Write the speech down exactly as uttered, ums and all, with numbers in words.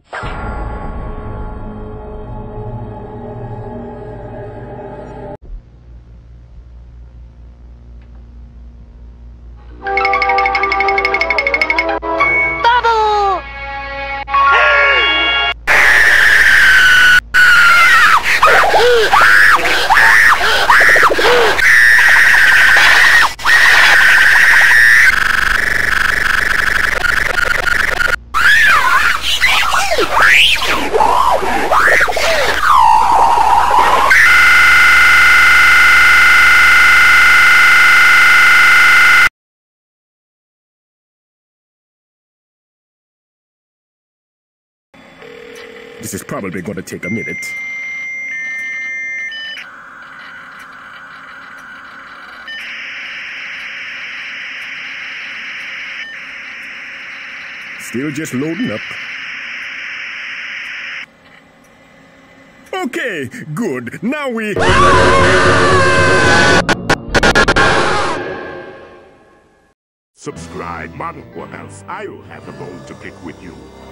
This is probably going to take a minute. Still just loading up. Okay, good. Now we... Subscribe, man, or else I'll have a bone to pick with you.